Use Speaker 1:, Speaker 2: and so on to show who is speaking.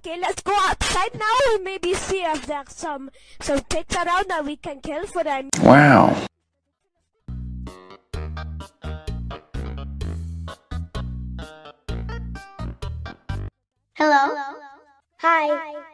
Speaker 1: Okay, let's go outside now and maybe see if there's some pigs around that we can kill for them.
Speaker 2: Wow.
Speaker 3: Hello?
Speaker 1: Hi.